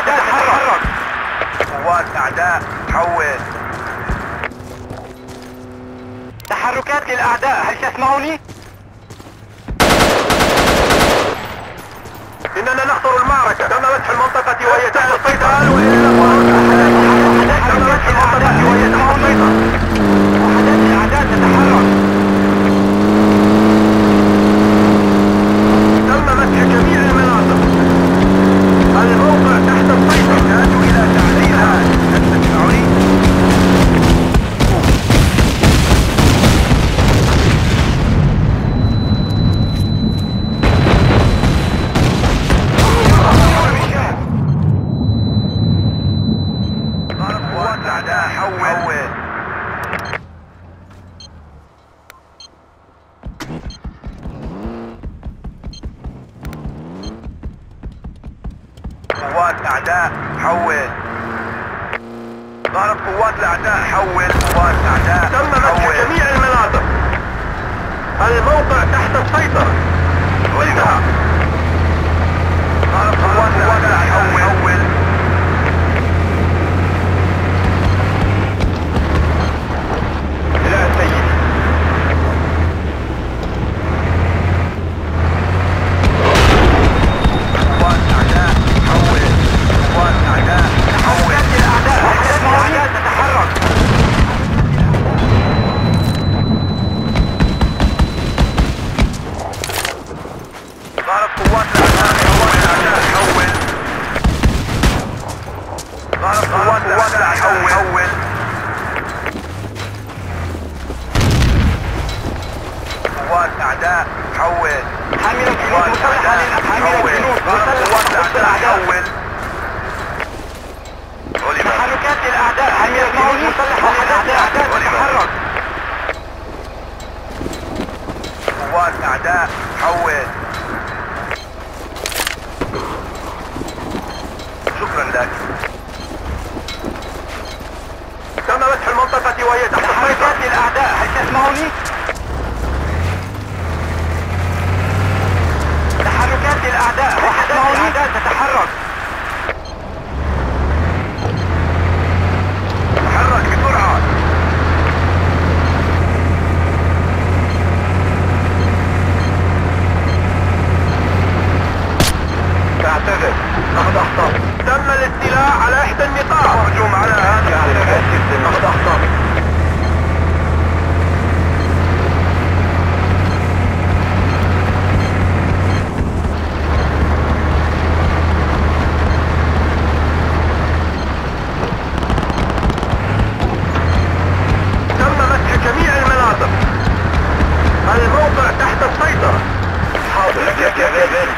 الأعداء تتحرك. قوات أعداء حول. تحركات للأعداء، هل تسمعوني؟ إننا نخطر المعركة. تم فتح المنطقة وهي تحت السيطرة. تم فتح المنطقة وهي تحت السيطرة. وحدات الأعداء تتحرك. تم مسح جميع المناطق. الموقع تحت السيطرة. احتاجوا إلى تعليمات. هل تسمعوني؟ قوات أعداء حول. ضرب قوات الأعداء حول. قوات أعداء تم مسح جميع المناطق. الموقع تحت السيطرة. انتهى. ضرب قوات الأعداء حول. لا سيد. قوات أعداء حول. قوات أعداء حول. الأعداء تتحرك. ضرب قوات الأعداء حول. ضرب قوات الأعداء حول. قوات أعداء حول. حامل الجنود مسلحة حامل الجنود مسلحة حول. تحركات للأعداء. حامل الجنود مسلحة للأعداء تتحرك. قوات أعداء حول. شكرا لك. تم مسح المنطقة وهي تحت تحركات للأعداء. هل تسمعوني؟ تحركات للأعداء. وحدات الأعداء تتحرك. تحرك بسرعة. تعتذر. لقد أخطأت. تم الاستيلاء على إحدى النقاط. هجوم على هذا السيستم. لقد أخطأت. الموقع تحت السيطرة. حاضر لك يا ذلك.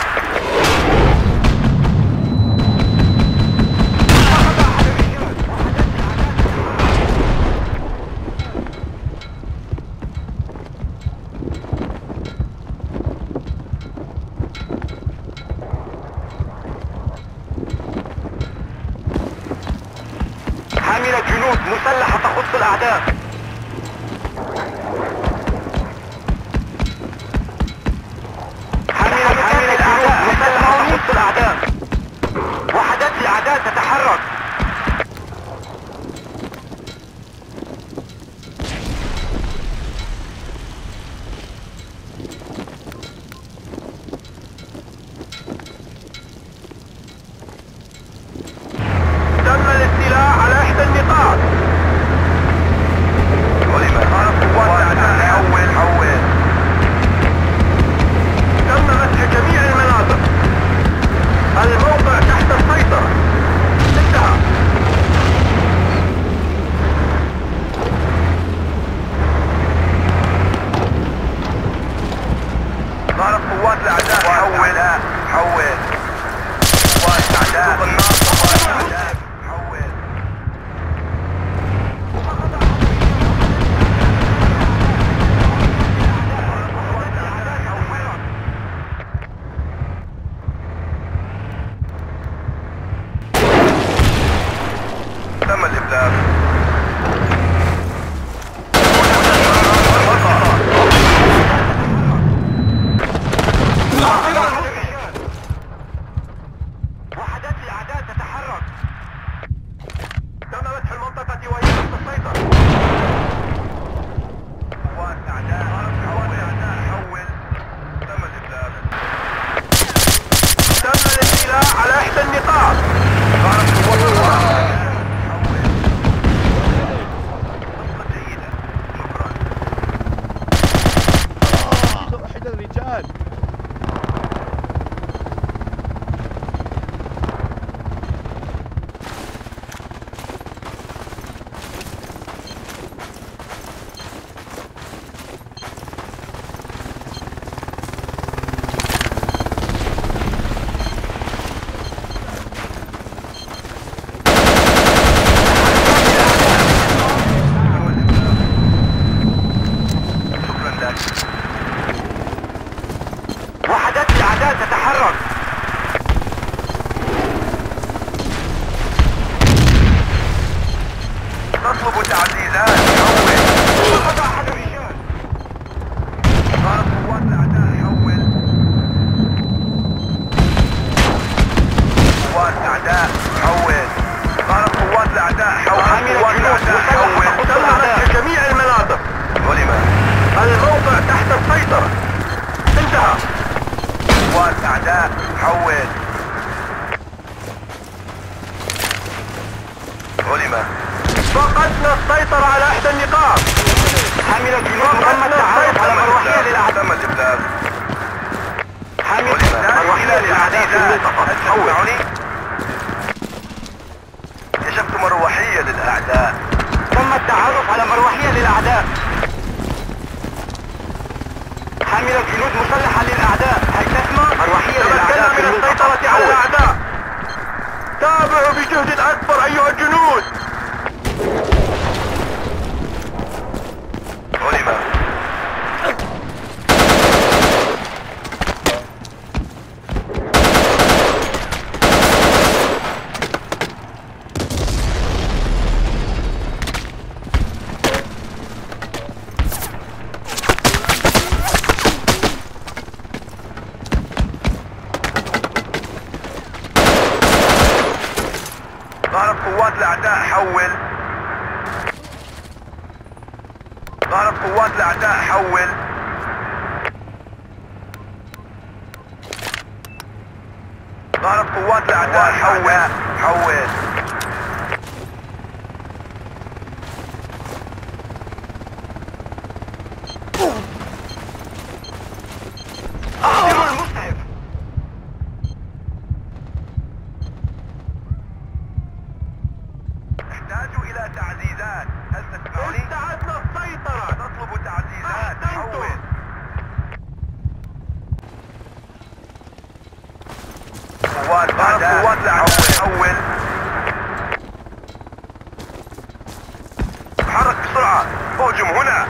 حاملة جنود مسلحة تخص الأعداء. الأعداء. وحدات الأعداء تتحرك. تم الاستيلاء على إحدى النقاط. ولما قال قوات الأعداء حول. تم مسح جميع المناطق. الموقع تحت السيطرة. انتهى. ضرب قوات الأعداء حول. قوات أعداء حول. حول. علم. فقدنا السيطرة على إحدى النقاط. حاملة جنود تم التعرف على مروحية للأعداء. تم الإبلاغ. حاملة مروحية للأعداء في المنطقة. تسمعني؟ كشفت مروحية للأعداء. تم التعرف على مروحية للأعداء. حاملة جنود مسلحة للأعداء. هل تسمع؟ مروحية للأعداء في من المنطقة. السيطرة على الأعداء. تابعوا بجهد أكبر أيها الجنود. علم. ضرب قوات الأعداء. حول. ضرب قوات الأعداء. حول. ضرب قوات الأعداء. حول. حول. أخبروا المسعف. احتاج إلى تعزيزات. هل تسمعني؟ استعدنا السيطرة. نطلب تعزيزات. حول. قوات الأعداء. قوات الأعداء. حول. تحرك بسرعة. اهجم هنا.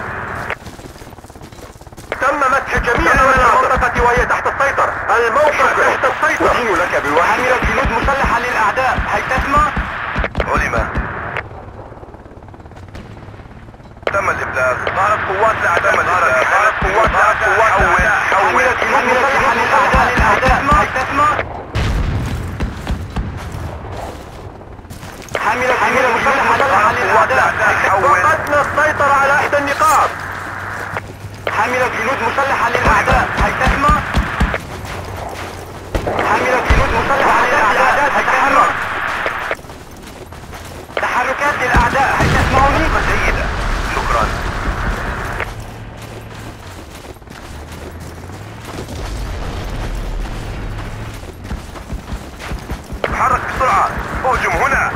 تم مسح جميع المناطق وهي تحت السيطرة. الموقع تحت السيطرة. أدين لك بالوحدة. حاملة جنود مسلحة للأعداء. هل تسمع؟ علم. تم الإبلاغ. ضرب قوات الأعداء. ضرب قوات الأعداء. حول. حاملة جنود مسلحة للأعداء. هل تسمع؟ حاملة مسلحة للأعداء. فقدنا السيطرة على إحدى النقاط. حاملة جنود مسلحة للأعداء. هل تسمع؟ حاملة جنود مسلحة للأعداء. هل تسمع؟ تحركات للأعداء. هل تسمعوني؟ جيدة. شكرا. تحرك بسرعة. اهجم هنا.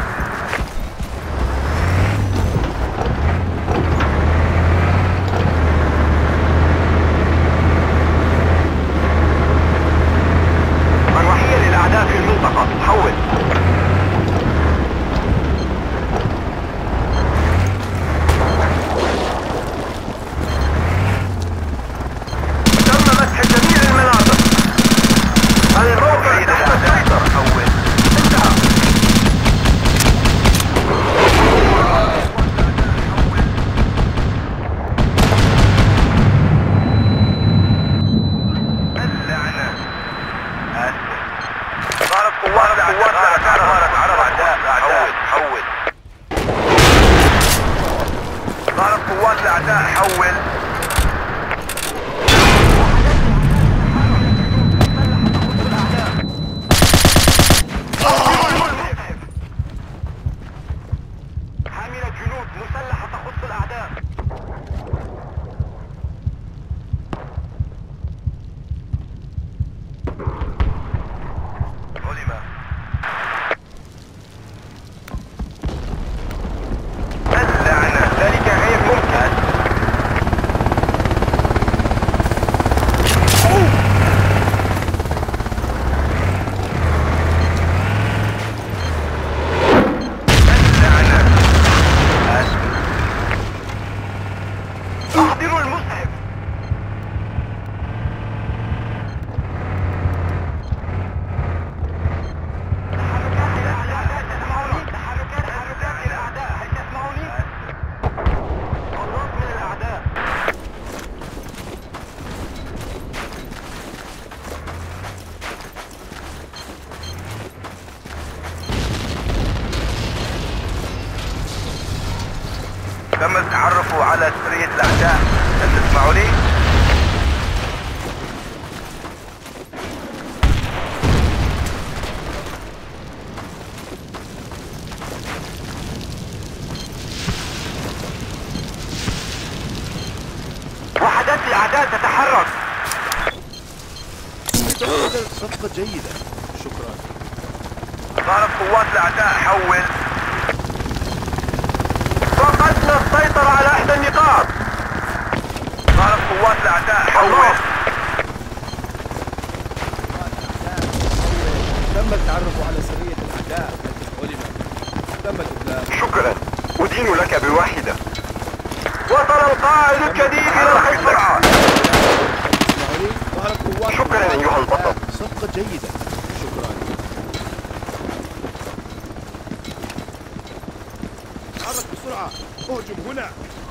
مروحية للأعداء في المنطقة. حول. تم مسح جميع المناطق. الموقع تحت السيطرة. حول. انتهى. اللعنة. ضرب قوات الأعداء. حول. ضرب قوات الأعداء. حول. حاملة جنود مسلحة تخص الأعداء. علم. اللعنة. ذلك غير ممكن. أحضروا المسعف. تحركات للأعداء. هل تسمعوني؟ تحركات للأعداء. هل تسمعوني؟ الضغط من الأعداء. تم التعرف على سرية الأعداء. هل تسمعوني؟ ظهرت قوات الأعداء. حول. فقدنا السيطرة على إحدى النقاط. ظهرت قوات الأعداء. حول. تم التعرف على سرية الأعداء. علم. تم الإبلاغ. شكرا. أدين لك بواحدة. وصل القائد الجديد إلى الخط بسرعة. شكرا أيها البطل. صفقة جيدة. شكرا. تحرك بسرعة. اهجم هنا.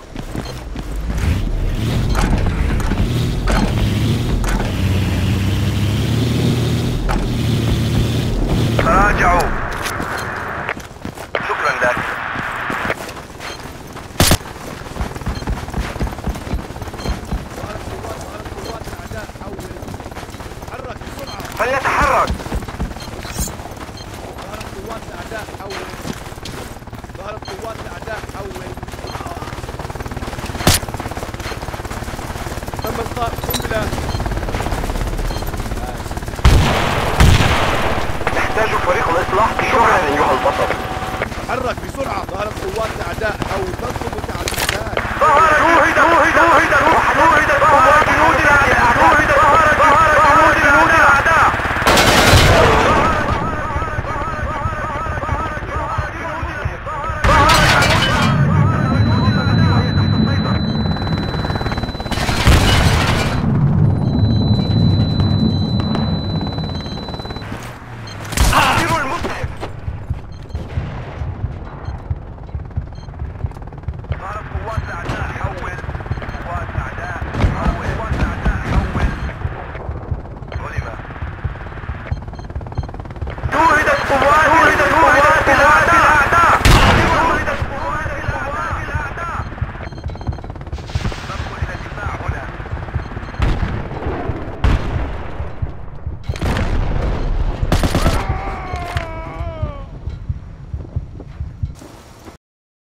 تراجعوا. شكرا لك. فليتحرك. ظهرت قوات الأعداء. حول. ظهرت قوات الأعداء. حول. تم إلقاء قنبلة. نحتاج فريق الإصلاح. شكرا أيها البطل. تحرك بسرعة. ظهرت قوات الأعداء. حول. تطلب تعليمات. ظهر جنود القوات جنود الأعداء.